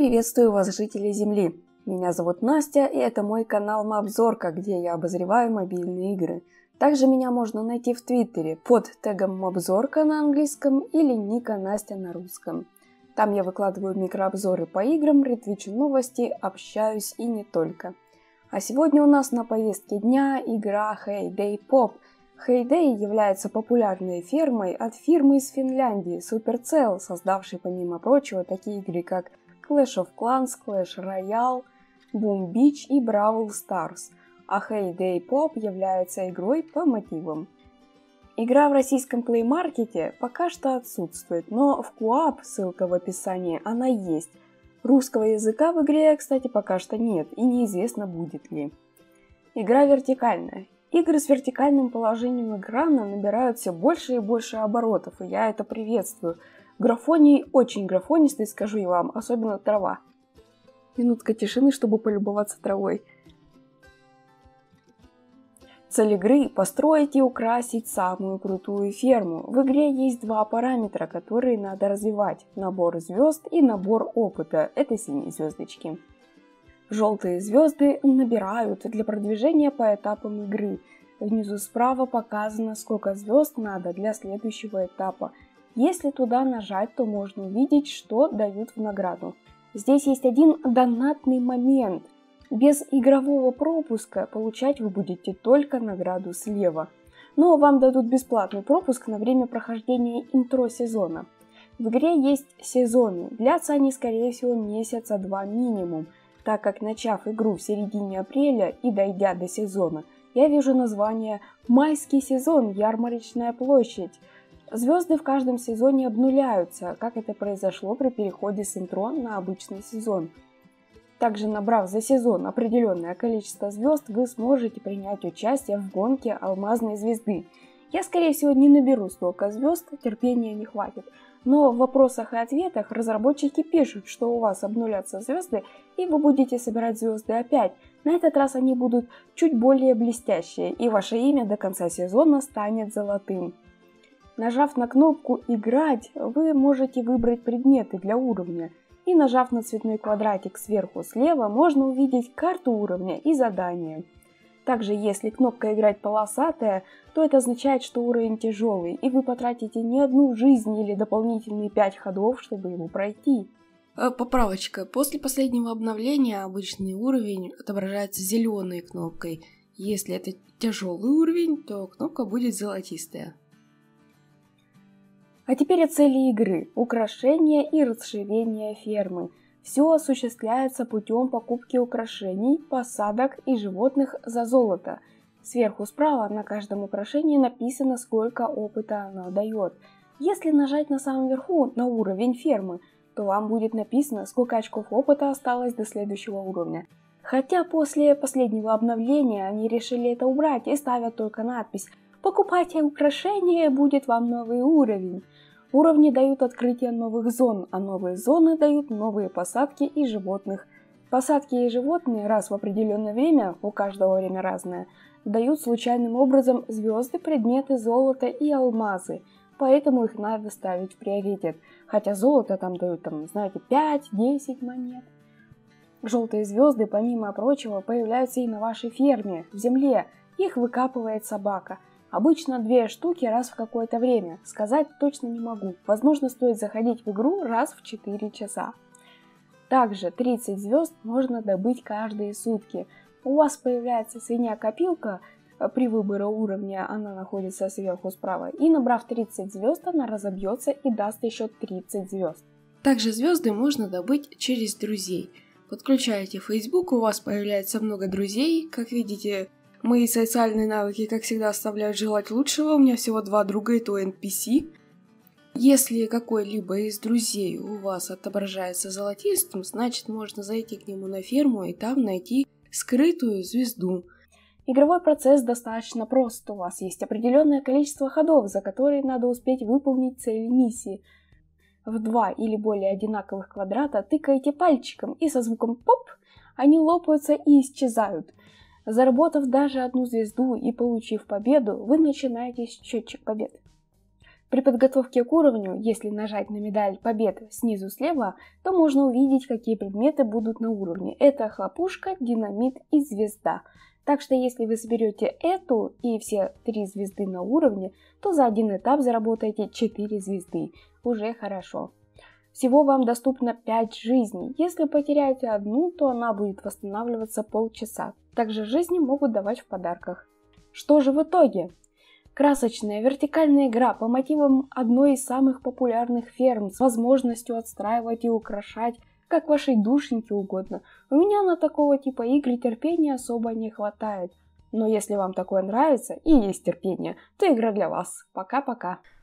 Приветствую вас, жители Земли! Меня зовут Настя, и это мой канал Мапзорка, где я обозреваю мобильные игры. Также меня можно найти в Твиттере под тегом Мапзорка на английском или Ника Настя на русском. Там я выкладываю микрообзоры по играм, ретвичу новости, общаюсь и не только. А сегодня у нас на повестке дня игра Hay Day Pop. Hay Day является популярной фермой от фирмы из Финляндии Supercell, создавшей, помимо прочего, такие игры как Clash of Clans, Clash Royale, Boom Beach и Brawl Stars, а Hay Day Pop является игрой по мотивам. Игра в российском Play Market пока что отсутствует, но в Coop, ссылка в описании, она есть. Русского языка в игре, кстати, пока что нет, и неизвестно, будет ли. Игра вертикальная. Игры с вертикальным положением экрана набирают все больше и больше оборотов, и я это приветствую. Графоний очень графонистый, скажу я вам, особенно трава. Минутка тишины, чтобы полюбоваться травой. Цель игры – построить и украсить самую крутую ферму. В игре есть два параметра, которые надо развивать – набор звезд и набор опыта. Это синие звездочки. Желтые звезды набирают для продвижения по этапам игры. Внизу справа показано, сколько звезд надо для следующего этапа. Если туда нажать, то можно увидеть, что дают в награду. Здесь есть один донатный момент. Без игрового пропуска получать вы будете только награду слева. Но вам дадут бесплатный пропуск на время прохождения интро сезона. В игре есть сезоны. Длятся они, скорее всего, месяца два минимум, так как, начав игру в середине апреля и дойдя до сезона, я вижу название «Майский сезон. Ярмарочная площадь». Звезды в каждом сезоне обнуляются, как это произошло при переходе с интро на обычный сезон. Также, набрав за сезон определенное количество звезд, вы сможете принять участие в гонке алмазной звезды. Я, скорее всего, не наберу столько звезд, терпения не хватит. Но в вопросах и ответах разработчики пишут, что у вас обнулятся звезды, и вы будете собирать звезды опять. На этот раз они будут чуть более блестящие, и ваше имя до конца сезона станет золотым. Нажав на кнопку «Играть», вы можете выбрать предметы для уровня. И нажав на цветной квадратик сверху слева, можно увидеть карту уровня и задания. Также, если кнопка «Играть» полосатая, то это означает, что уровень тяжелый, и вы потратите не одну жизнь или дополнительные 5 ходов, чтобы его пройти. Поправочка. После последнего обновления обычный уровень отображается зеленой кнопкой. Если это тяжелый уровень, то кнопка будет золотистая. А теперь о цели игры – украшение и расширение фермы. Все осуществляется путем покупки украшений, посадок и животных за золото. Сверху справа на каждом украшении написано, сколько опыта оно дает. Если нажать на самом верху на уровень фермы, то вам будет написано, сколько очков опыта осталось до следующего уровня. Хотя после последнего обновления они решили это убрать и ставят только надпись «Покупайте украшения, будет вам новый уровень». Уровни дают открытие новых зон, а новые зоны дают новые посадки и животных. Посадки и животные раз в определенное время, у каждого время разное, дают случайным образом звезды, предметы, золото и алмазы, поэтому их надо ставить в приоритет. Хотя золото там дают, знаете, 5-10 монет. Желтые звезды, помимо прочего, появляются и на вашей ферме, в земле. Их выкапывает собака. Обычно 2 штуки раз в какое-то время. Сказать точно не могу. Возможно, стоит заходить в игру раз в 4 часа. Также 30 звезд можно добыть каждые сутки. У вас появляется свинья-копилка. При выборе уровня она находится сверху справа. И набрав 30 звезд, она разобьется и даст еще 30 звезд. Также звезды можно добыть через друзей. Подключаете Facebook, у вас появляется много друзей. Как видите, мои социальные навыки, как всегда, оставляют желать лучшего. У меня всего 2 друга, и то NPC. Если какой-либо из друзей у вас отображается золотистым, значит, можно зайти к нему на ферму и там найти скрытую звезду. Игровой процесс достаточно прост. У вас есть определенное количество ходов, за которые надо успеть выполнить цели миссии. В 2 или более одинаковых квадрата тыкаете пальчиком, и со звуком «поп» они лопаются и исчезают. Заработав даже 1 звезду и получив победу, вы начинаете счетчик побед. При подготовке к уровню, если нажать на медаль побед снизу слева, то можно увидеть, какие предметы будут на уровне. Это хлопушка, динамит и звезда. Так что если вы соберете эту и все 3 звезды на уровне, то за один этап заработаете 4 звезды. Уже хорошо. Всего вам доступно 5 жизней. Если потеряете одну, то она будет восстанавливаться полчаса. Также жизни могут давать в подарках. Что же в итоге? Красочная вертикальная игра по мотивам одной из самых популярных ферм с возможностью отстраивать и украшать, как вашей душеньке угодно. У меня на такого типа игры терпения особо не хватает. Но если вам такое нравится и есть терпение, то игра для вас. Пока-пока.